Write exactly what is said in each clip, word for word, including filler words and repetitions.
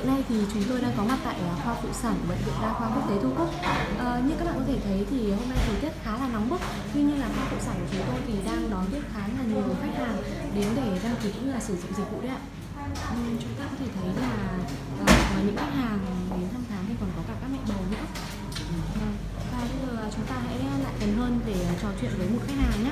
hiện nay thì chúng tôi đang có mặt tại khoa phụ sản của Bệnh viện Đa khoa Quốc tế Thu Cúc. À, như các bạn có thể thấy thì hôm nay thời tiết khá là nóng bức. Tuy nhiên là khoa phụ sản của chúng tôi thì đang đón tiếp khá là nhiều khách hàng đến để đăng ký cũng như là sử dụng dịch vụ đấy ạ. Ừ, chúng ta có thể thấy là uh, những khách hàng đến thăm khám thì còn có cả các mẹ bầu nữa. À, và bây giờ chúng ta hãy lại gần hơn để trò chuyện với một khách hàng nhé.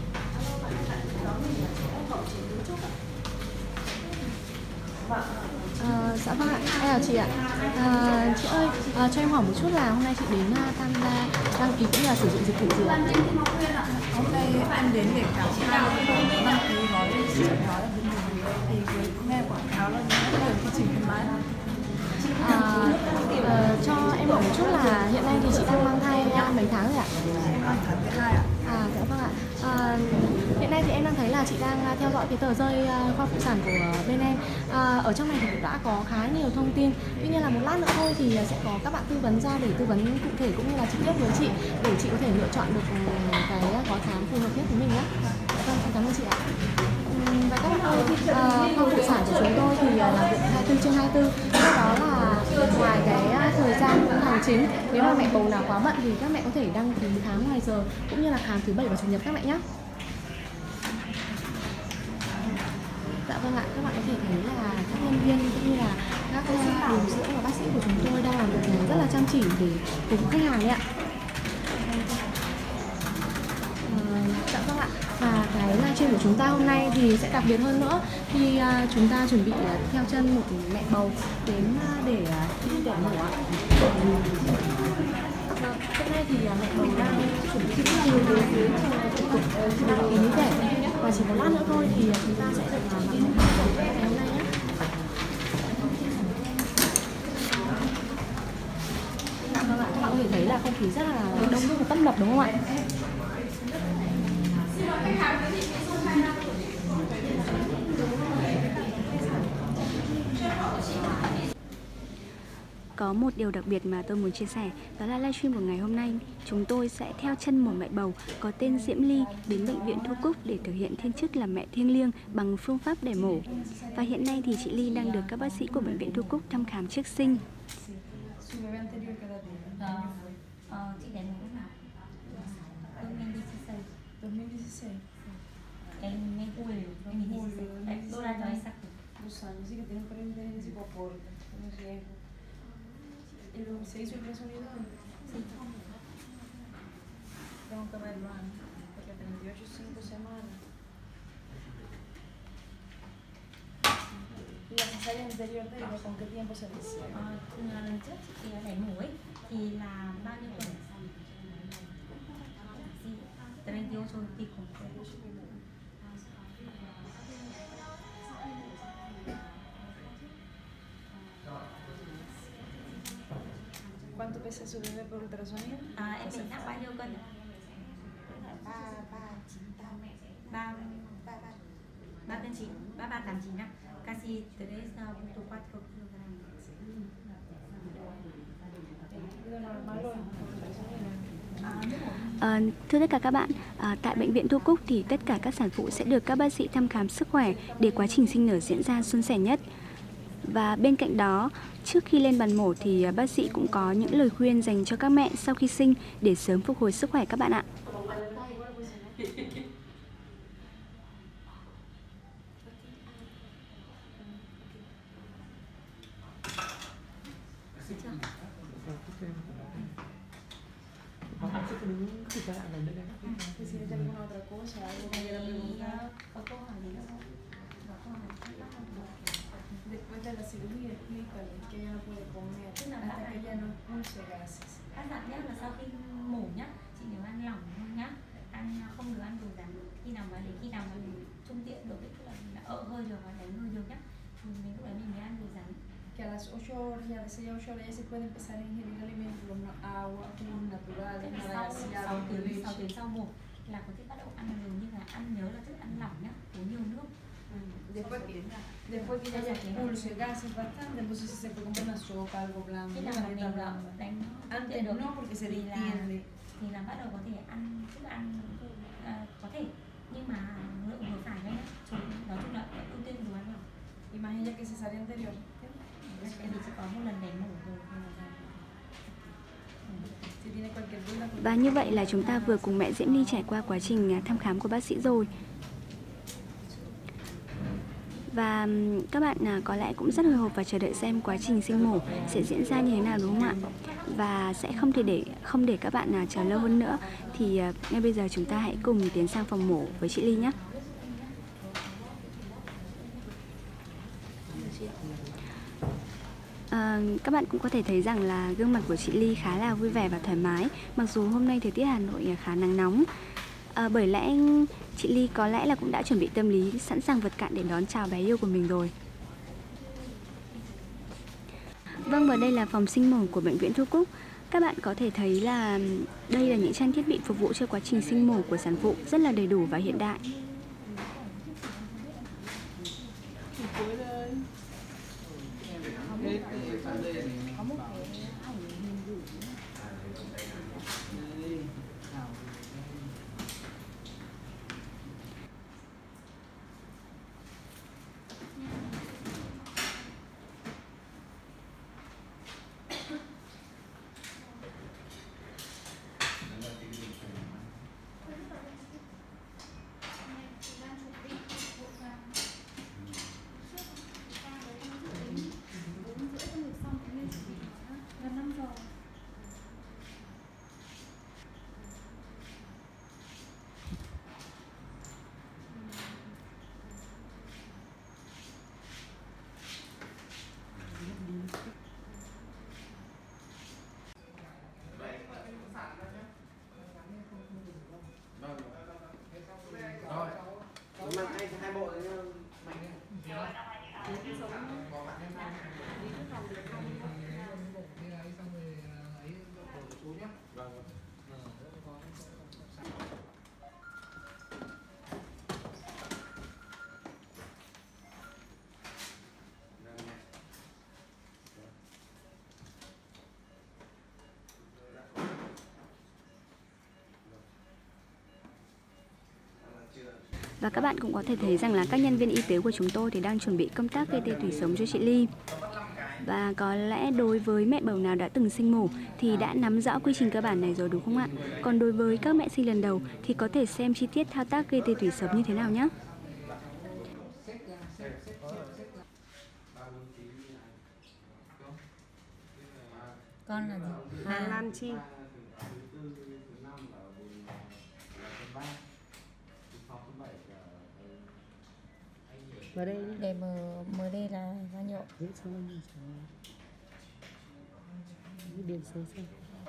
À, dạ vâng ạ, em chào chị ạ. À, chị ơi, à, cho em hỏi một chút là hôm nay chị đến tham gia đăng ký cũng là sử dụng dịch vụ gì ạ? Hôm nay em đến để khám khám đăng ký gói chẩn đoán là bên mình thì với nghe quảng cáo là rất nhiều quy trình khuyến mãi. À, à, cho em hỏi một chút là hiện nay thì chị đang mang thai mấy tháng rồi ạ? Mang tháng thứ hai ạ. À, dạ vâng ạ. À, hiện nay thì em đang thấy là chị đang theo dõi cái tờ rơi khoa phụ sản của bên em. À, ở trong này thì cũng đã có khá nhiều thông tin. Tuy nhiên là một lát nữa thôi thì sẽ có các bạn tư vấn ra để tư vấn cụ thể cũng như là trực tiếp với chị để chị có thể lựa chọn được cái gói khám phù hợp nhất với mình nhé. Vâng, em cảm ơn chị ạ. Và các bạn ơi, à, khoa phụ sản của chúng tôi thì làm việc hai mươi tư trên hai mươi tư. Sau đó là ngoài cái thời gian hành chính, nếu mà mẹ bầu nào quá bận thì các mẹ có thể đăng ký khám ngoài giờ cũng như là khám thứ bảy và chủ nhật các mẹ nhé. Dạ vâng ạ, các bạn có thể thấy là các nhân viên cũng như là các điều dưỡng và bác sĩ của chúng tôi đang làm việc rất là chăm chỉ để cùng khách hàng đấy ạ. Dạ vâng ạ, và cái livestream của chúng ta hôm nay thì sẽ đặc biệt hơn nữa khi uh, chúng ta chuẩn bị uh, theo chân một mẹ bầu đến uh, để uh, để mổ ạ. Hôm nay thì uh, mẹ bầu đang chuẩn bị từ đến dưới thủ tục đăng ký đẻ và chỉ một lát nữa thôi thì uh, chúng ta sẽ được làm uh, mẹ bầu ngày hôm nay nhé. Dạ vâng ạ, các bạn có thể thấy là không khí rất là đông đúc và tấp nập đúng không ạ? Có một điều đặc biệt mà tôi muốn chia sẻ, đó là livestream của ngày hôm nay chúng tôi sẽ theo chân một mẹ bầu có tên Diễm Ly đến bệnh viện Thu Cúc để thực hiện thiên chức làm mẹ thiêng liêng bằng phương pháp đẻ mổ. Và hiện nay thì chị Ly đang được các bác sĩ của bệnh viện Thu Cúc thăm khám trước sinh. ¿Y lo se hizo ultrasonido? Sí. Tengo que verlo antes, porque treinta y ocho, cinco semanas. ¿Y la cesárea anterior de ella con qué tiempo se inició? À, lần trước chị đẻ mổ ấy thì là bao nhiêu tuần? treinta y ocho pico. ¿Cuánto pesa su bebé por ultrasonido? À, em mình nặng bao nhiêu cân? ba ba chín tám ba ba ba ba cân chín, ba ba tám chín ạ. Casi tres punto cuatro kilogramos. À, thưa tất cả các bạn, à, tại bệnh viện Thu Cúc thì tất cả các sản phụ sẽ được các bác sĩ thăm khám sức khỏe để quá trình sinh nở diễn ra suôn sẻ nhất. Và bên cạnh đó, trước khi lên bàn mổ thì bác sĩ cũng có những lời khuyên dành cho các mẹ sau khi sinh để sớm phục hồi sức khỏe các bạn ạ. Después de la cirugía, explícale que ella no puede comer hasta que ella no expulse gases. Các bạn nhé là sau khi mổ nhá, chị nhớ ăn lỏng thôi nhá, ăn không được ăn đồ rắn. Khi nào mà đến khi nào mà mình trung tiện được, tức là mình đã ợ hơi được và đánh hơi được nhá, thì mình lúc đấy mình mới ăn đồ rắn. Que a las ocho horas, ya de seis a ocho horas ya se puede empezar a ingerir alimentos, agua, jugos naturales, nada gaseado, sáu de tiếng sáu leche. tiếng sau mổ là có thể bắt đầu ăn nhiều, như là ăn nhớ là thức ăn lỏng nhá, uống nhiều nước. Después que, después que ella ya expulse gases bastante, entonces sí se puede comer una sopa, algo blanco, Khi una nào mà dieta mình blanda. đánh Antes no, porque se thì là, distiende. thì là bắt đầu có thể ăn thức ăn à, có thể, nhưng mà lượng vừa phải nhá. Chúng nói chung là ưu tiên đồ ăn lỏng. Y más ella que cesárea anterior. tại vì chị có một lần đánh mổ rồi nên là Và như vậy là chúng ta vừa cùng mẹ Diễm Ly trải qua quá trình thăm khám của bác sĩ rồi. Và các bạn có lẽ cũng rất hồi hộp và chờ đợi xem quá trình sinh mổ sẽ diễn ra như thế nào, đúng không ạ? Và sẽ không thể để không để các bạn chờ lâu hơn nữa, thì ngay bây giờ chúng ta hãy cùng tiến sang phòng mổ với chị Ly nhé. À, các bạn cũng có thể thấy rằng là gương mặt của chị Ly khá là vui vẻ và thoải mái, mặc dù hôm nay thời tiết Hà Nội khá nắng nóng. À, bởi lẽ chị Ly có lẽ là cũng đã chuẩn bị tâm lý sẵn sàng vượt cạn để đón chào bé yêu của mình rồi. Vâng, và đây là phòng sinh mổ của bệnh viện Thu Cúc. Các bạn có thể thấy là đây là những trang thiết bị phục vụ cho quá trình sinh mổ của sản phụ rất là đầy đủ và hiện đại. Hai bộ đấy Và các bạn cũng có thể thấy rằng là các nhân viên y tế của chúng tôi thì đang chuẩn bị công tác gây tê tủy sống cho chị Ly. Và có lẽ đối với mẹ bầu nào đã từng sinh mổ thì đã nắm rõ quy trình cơ bản này rồi, đúng không ạ? Còn đối với các mẹ sinh lần đầu thì có thể xem chi tiết thao tác gây tê tủy sống như thế nào nhé. con là gì? Hà Lan Chi. Vào đây đi. Để mở mở đây là bao nhiêu? Viết xong rồi. Viết điền số xem.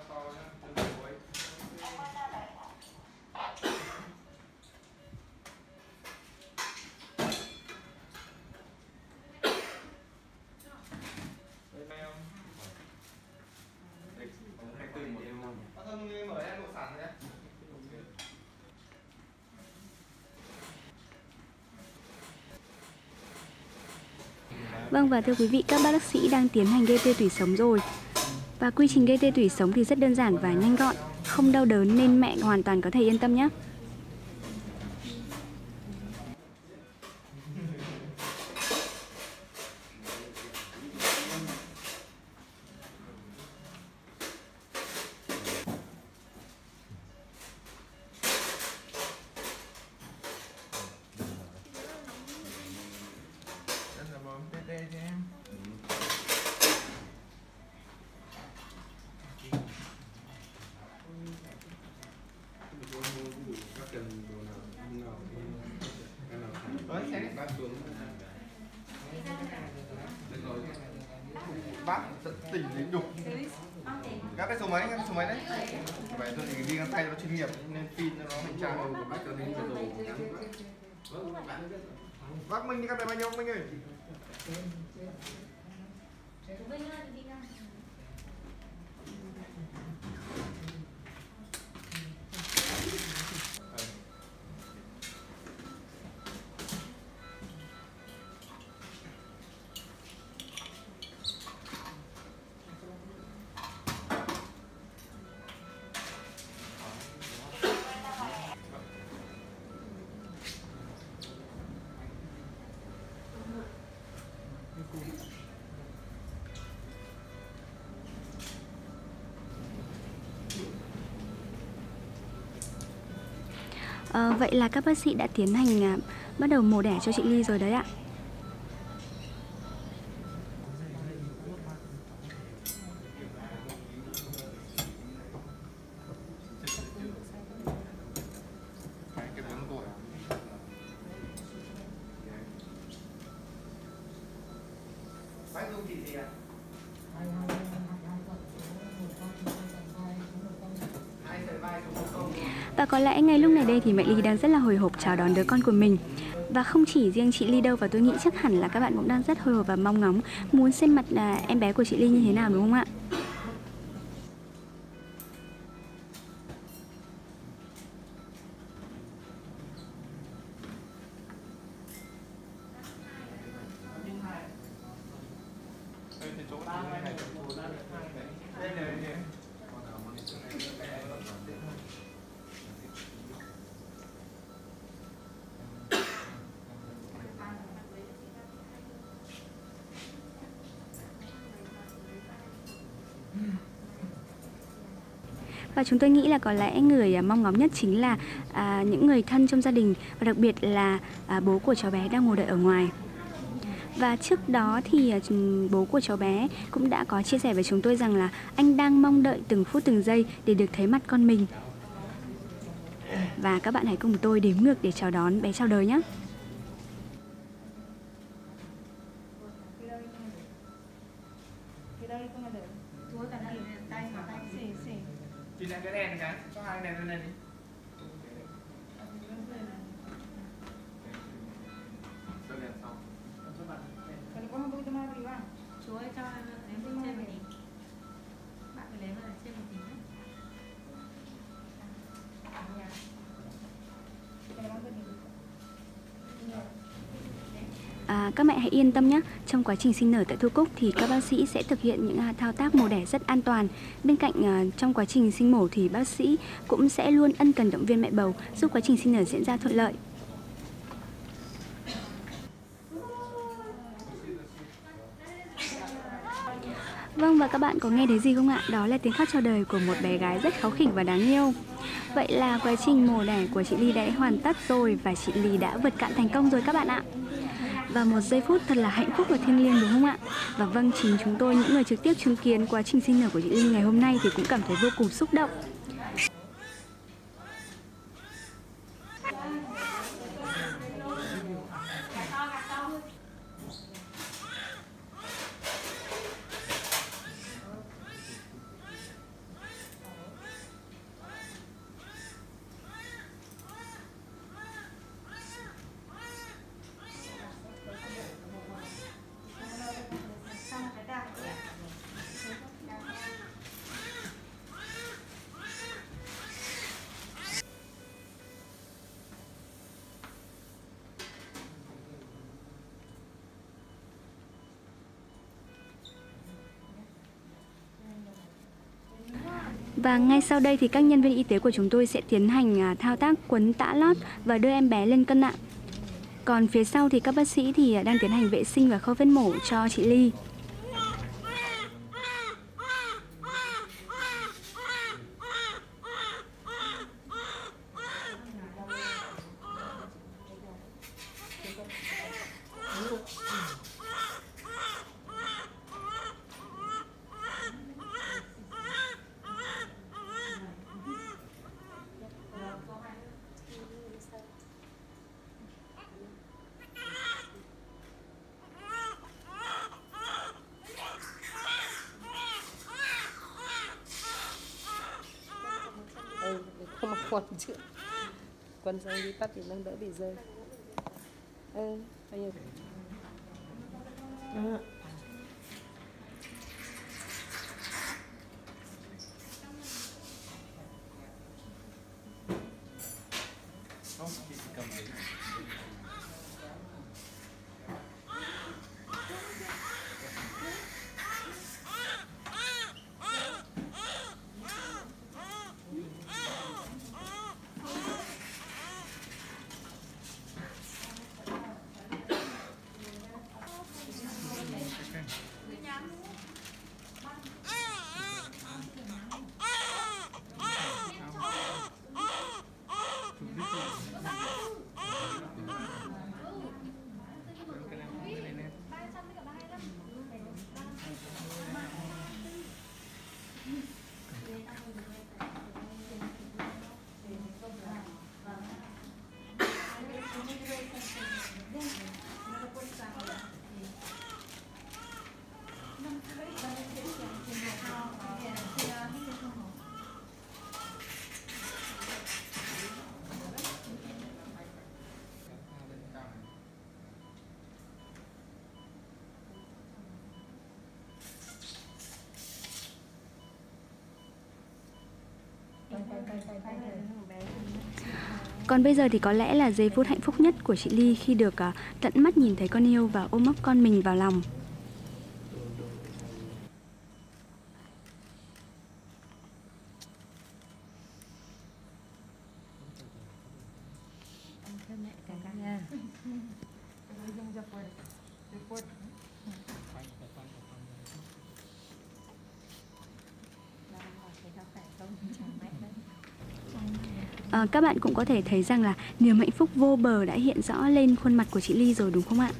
Vâng, và thưa quý vị, các bác sĩ đang tiến hành gây tê tủy sống rồi. Và quy trình gây tê tủy sống thì rất đơn giản và nhanh gọn, không đau đớn nên mẹ hoàn toàn có thể yên tâm nhé. Bác tỉnh đến đục. Các cái số mấy, cái số mấy đấy. Vậy tôi thì ghi ngón tay nó chuyên nghiệp nên pin nó hành trang của bác cho đến giờ đồ. Bác Minh đi, các bé bao nhiêu Minh ơi? À, vậy là các bác sĩ đã tiến hành à, bắt đầu mổ đẻ cho chị Ly rồi đấy ạ. Và có lẽ ngay lúc này đây thì mẹ Ly đang rất là hồi hộp chào đón đứa con của mình. Và không chỉ riêng chị Ly đâu, và tôi nghĩ chắc hẳn là các bạn cũng đang rất hồi hộp và mong ngóng muốn xem mặt à, em bé của chị Ly như thế nào, đúng không ạ? Và chúng tôi nghĩ là có lẽ người mong ngóng nhất chính là à, những người thân trong gia đình, và đặc biệt là à, bố của cháu bé đang ngồi đợi ở ngoài. Và trước đó thì bố của cháu bé cũng đã có chia sẻ với chúng tôi rằng là anh đang mong đợi từng phút từng giây để được thấy mặt con mình. Và các bạn hãy cùng tôi đếm ngược để chào đón bé chào đời nhé. Chị lại cái đèn cái, cho hai đèn lên này đi. Cho đèn xong. Chú ơi cho em lên trên một tí. Bạn phải lấy vào trên một tí nữa. À, các mẹ hãy yên tâm nhé, trong quá trình sinh nở tại Thu Cúc thì các bác sĩ sẽ thực hiện những thao tác mổ đẻ rất an toàn. Bên cạnh uh, trong quá trình sinh mổ thì bác sĩ cũng sẽ luôn ân cần động viên mẹ bầu, giúp quá trình sinh nở diễn ra thuận lợi. Vâng, và các bạn có nghe thấy gì không ạ? Đó là tiếng khóc chào đời của một bé gái rất kháu khỉnh và đáng yêu. Vậy là quá trình mổ đẻ của chị Ly đã hoàn tất rồi, và chị Ly đã vượt cạn thành công rồi các bạn ạ. Và một giây phút thật là hạnh phúc và thiêng liêng, đúng không ạ? Và vâng, chính chúng tôi, những người trực tiếp chứng kiến quá trình sinh nở của chị Ly ngày hôm nay thì cũng cảm thấy vô cùng xúc động. Và ngay sau đây thì các nhân viên y tế của chúng tôi sẽ tiến hành thao tác quấn tã lót và đưa em bé lên cân ạ. Còn phía sau thì các bác sĩ thì đang tiến hành vệ sinh và khâu vết mổ cho chị Ly. Ừ, không mặc quần chứ. Quần xong đi tắt thì nó đỡ bị rơi. Ừ, bao nhiêu? À. Không, chị cầm đấy. Còn bây giờ thì có lẽ là giây phút hạnh phúc nhất của chị Ly khi được uh, tận mắt nhìn thấy con yêu và ôm ấp con mình vào lòng. À, các bạn cũng có thể thấy rằng là niềm hạnh phúc vô bờ đã hiện rõ lên khuôn mặt của chị Ly rồi đúng không ạ?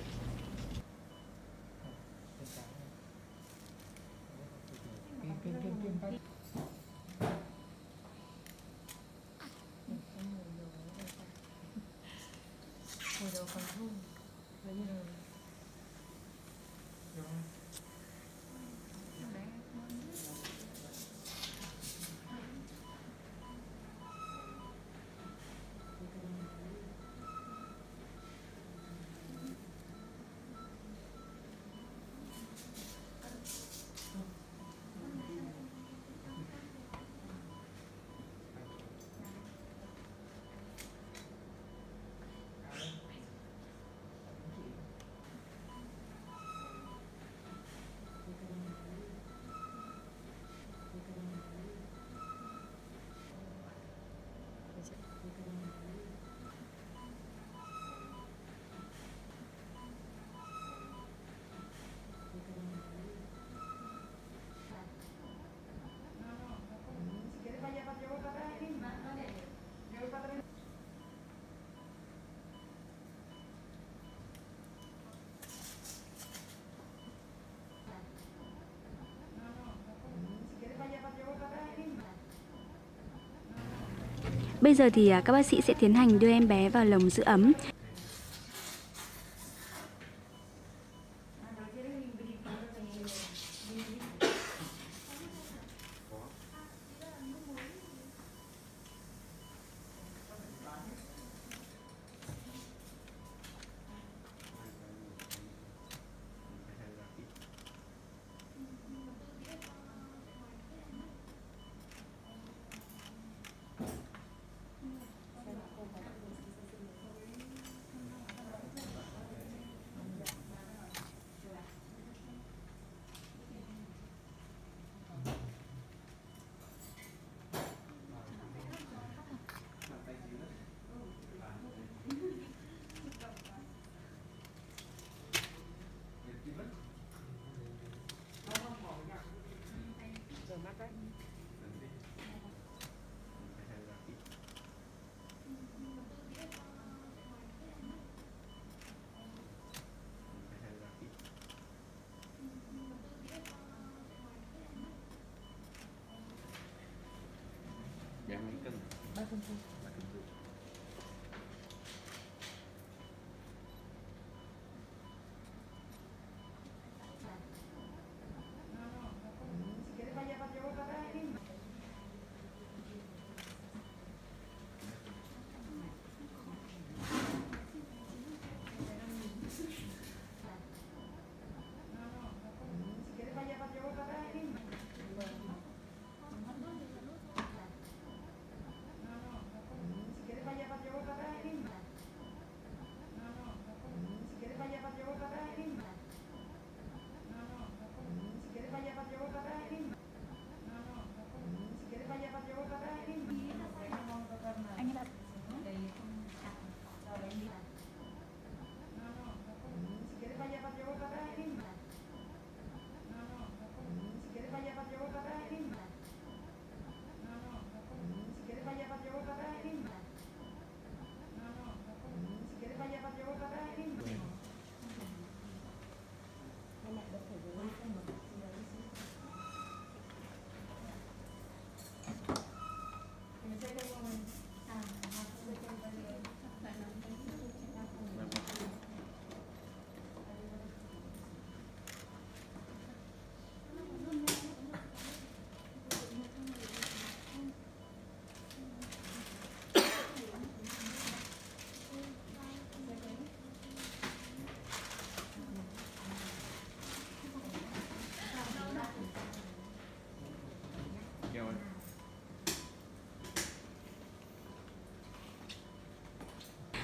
Bây giờ thì các bác sĩ sẽ tiến hành đưa em bé vào lồng giữ ấm.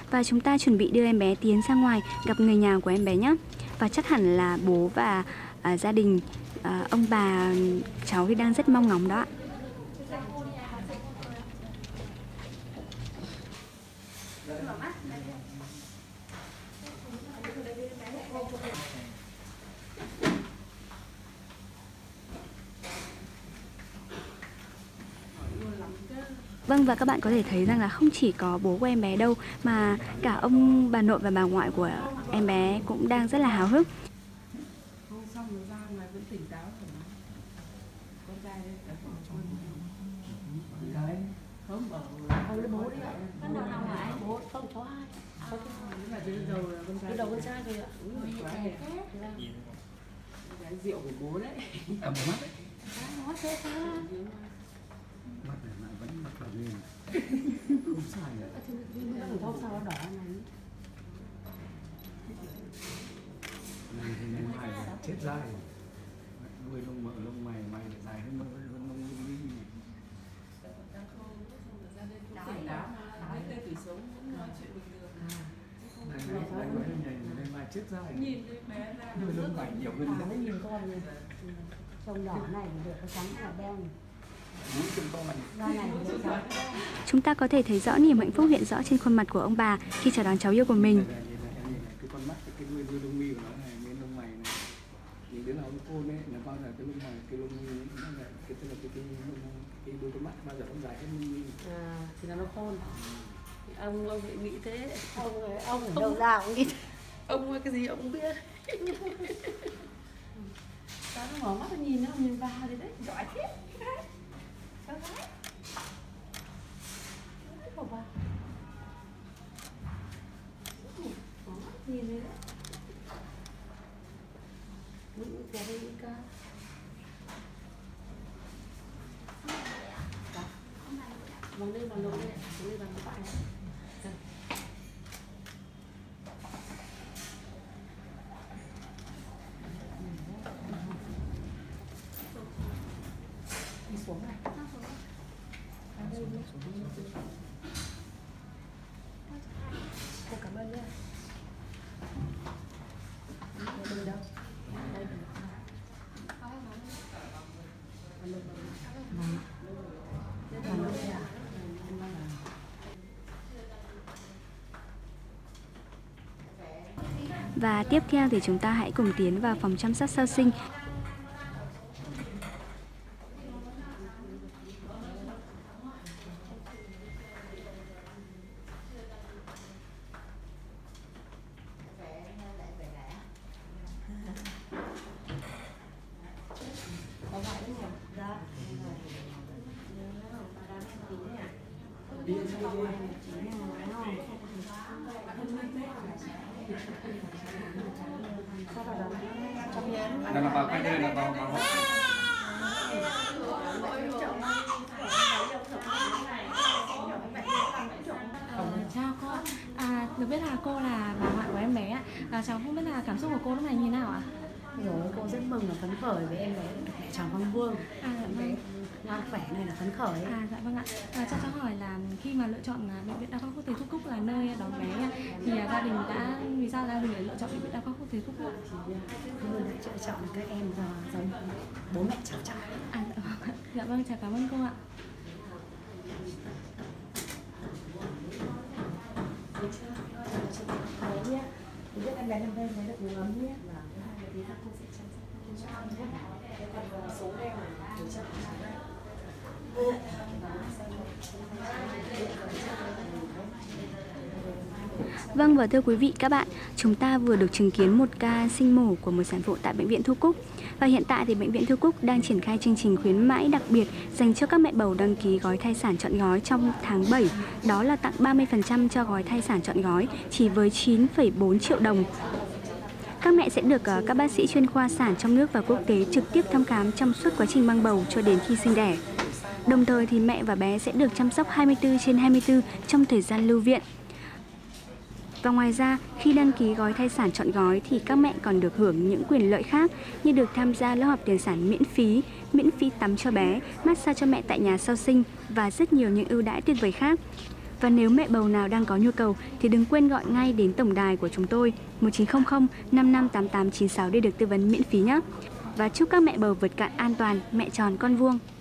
và chúng ta chuẩn bị đưa em bé tiến ra ngoài gặp người nhà của em bé nhé. Và chắc hẳn là bố và à, gia đình, à, ông bà cháu thì đang rất mong ngóng đó ạ. Vâng, và các bạn có thể thấy rằng là không chỉ có bố của em bé đâu mà cả ông bà nội và bà ngoại của em bé cũng đang rất là háo hức. Rượu của bố đấy. Cầm mắt đấy. Mắt này lại vẫn mặt đỏ lên. Không sai rồi. Không sao nó đỏ này. Này thì ngày mai chết dai. Nuôi lông mỡ lông mày mày lại dài hơn lông lông lông đi. Này này này này mai chết dai. Nuôi lông mày nhiều hơn. Nó nhìn con này. Trông đỏ này thì được cái trắng là đen. Chúng ta có thể thấy rõ niềm hạnh phúc hiện rõ trên khuôn mặt của ông bà khi chào đón cháu yêu của mình. Cái con mắt, cái đuôi đuôi lông mi của nó này, cái lông mày này, những đứa nào nó côn ấy, là bao giờ cái lông mày, cái lông mi, nó là cái tức là cái cái cái đuôi con mắt bao giờ nó dài hết lông mi. À, thì là nó khôn. Ông ông nghĩ thế, ông ông ở đâu ra cũng nghĩ thế. Ông cái gì ông cũng biết. Sao nó mở mắt nó nhìn nó nhìn vào thì đấy, giỏi thế. Cháu gái. Bỏ vào. Mở mắt nhìn đấy đấy. Những cái đây ca. Bằng đây bằng lỗ đây, bằng đây bằng cái phải này. Đi xuống này. À, đây đi. Cô cảm ơn nhé. Đây đâu? Đây. Và tiếp theo thì chúng ta hãy cùng tiến vào phòng chăm sóc sau sinh. Là nó vào cái đây là vào vào Chào cô ạ. À, được biết là cô là bà ngoại của em bé ạ. À, cháu không biết là cảm xúc của cô lúc này như thế nào ạ? Rồi cô rất mừng và phấn khởi với em bé được mẹ chồng Văn Vương. À, dạ vâng. Ngoan khỏe này là phấn khởi. À, dạ vâng ạ. À, cho cháu hỏi là khi mà lựa chọn bệnh viện Đa khoa Quốc tế Thu Cúc là nơi đón bé thì gia đình đã vì sao gia đình lại lựa chọn bệnh viện Đa khoa Quốc tế Thu Cúc ạ? Luôn đã lựa chọn các em do giống bố mẹ cháu chọn. À, dạ vâng. Dạ vâng, chào cảm ơn cô ạ. Đấy nhé. Thì biết em bé nằm đây mới được ngủ ấm nhé. Và thứ hai là tí khác cô sẽ chăm sóc cho con nhé. Cái còn số đây là để cho Vâng, và thưa quý vị các bạn, chúng ta vừa được chứng kiến một ca sinh mổ của một sản phụ tại bệnh viện Thu Cúc. Và hiện tại thì bệnh viện Thu Cúc đang triển khai chương trình khuyến mãi đặc biệt dành cho các mẹ bầu đăng ký gói thai sản trọn gói trong tháng bảy. Đó là tặng ba mươi phần trăm cho gói thai sản trọn gói chỉ với chín phẩy bốn triệu đồng. Các mẹ sẽ được các bác sĩ chuyên khoa sản trong nước và quốc tế trực tiếp thăm khám trong suốt quá trình mang bầu cho đến khi sinh đẻ. Đồng thời thì mẹ và bé sẽ được chăm sóc hai mươi tư trên hai mươi tư trong thời gian lưu viện. Và ngoài ra, khi đăng ký gói thai sản trọn gói thì các mẹ còn được hưởng những quyền lợi khác như được tham gia lớp học tiền sản miễn phí, miễn phí tắm cho bé, massage cho mẹ tại nhà sau sinh và rất nhiều những ưu đãi tuyệt vời khác. Và nếu mẹ bầu nào đang có nhu cầu thì đừng quên gọi ngay đến tổng đài của chúng tôi một chín không không năm năm tám tám chín sáu để được tư vấn miễn phí nhé. Và chúc các mẹ bầu vượt cạn an toàn, mẹ tròn con vuông.